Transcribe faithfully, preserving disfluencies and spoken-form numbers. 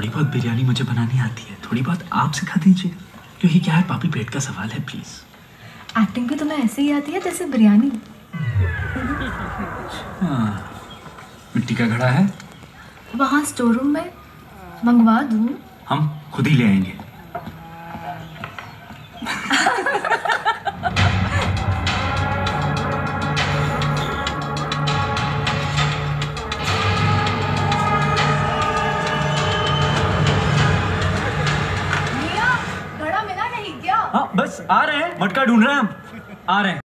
थोड़ी बहुत बिरयानी मुझे बनानी आती है, थोड़ी बहुत आप सिखा दीजिए, क्योंकि क्या है पापी पेट का सवाल है प्लीज। एक्टिंग भी तुम्हें ऐसे ही आती है जैसे बिरयानी। हाँ, मिट्टी का घड़ा है वहाँ स्टोर रूम में, मंगवा दूँ? हम खुद ही ले आएंगे। घड़ा मिला नहीं क्या? हाँ बस आ रहे हैं, मटका ढूंढ रहे हैं हम, आ रहे हैं।